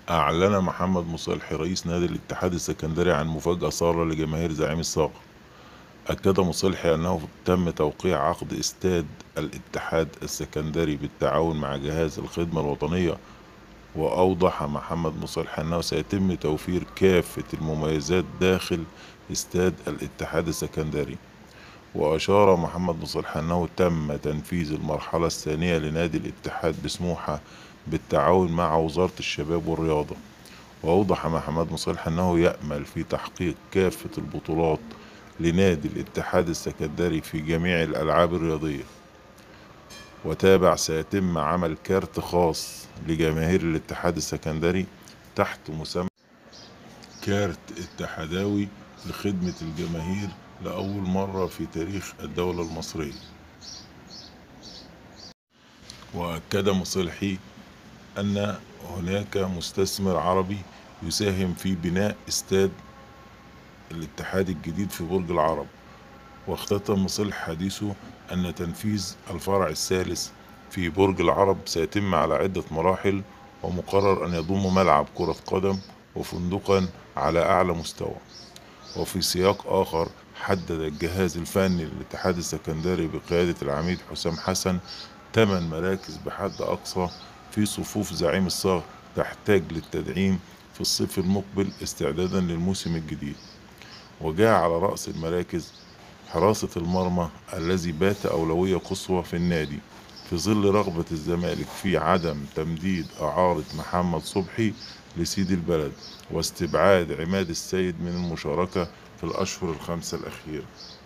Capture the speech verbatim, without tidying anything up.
أعلن محمد مصالحي رئيس نادي الاتحاد السكندري عن مفاجأة سارة لجماهير زعيم الصقر. أكد مصالحي أنه تم توقيع عقد استاد الاتحاد السكندري بالتعاون مع جهاز الخدمة الوطنية. وأوضح محمد مصالحي أنه سيتم توفير كافة المميزات داخل استاد الاتحاد السكندري. وأشار محمد مصالحي أنه تم تنفيذ المرحلة الثانية لنادي الاتحاد بسموحة بالتعاون مع وزارة الشباب والرياضة. وأوضح محمد مصالح أنه يأمل في تحقيق كافة البطولات لنادي الاتحاد السكندري في جميع الألعاب الرياضية. وتابع سيتم عمل كارت خاص لجماهير الاتحاد السكندري تحت مسمى كارت اتحداوي لخدمة الجماهير لأول مرة في تاريخ الدولة المصرية. وأكد مصلحي أن هناك مستثمر عربي يساهم في بناء استاد الاتحاد الجديد في برج العرب. واختتم مصلح حديثه أن تنفيذ الفرع الثالث في برج العرب سيتم على عدة مراحل، ومقرر أن يضم ملعب كرة قدم وفندقا على أعلى مستوى. وفي سياق آخر، حدد الجهاز الفني للاتحاد السكندري بقيادة العميد حسام حسن ثمان مراكز بحد أقصى في صفوف زعيم الصقر تحتاج للتدعيم في الصيف المقبل استعدادا للموسم الجديد. وجاء على رأس المراكز حراسة المرمى الذي بات أولوية قصوى في النادي في ظل رغبة الزمالك في عدم تمديد إعارة محمد صبحي لسيد البلد واستبعاد عماد السيد من المشاركة في الأشهر الخمسة الأخيرة.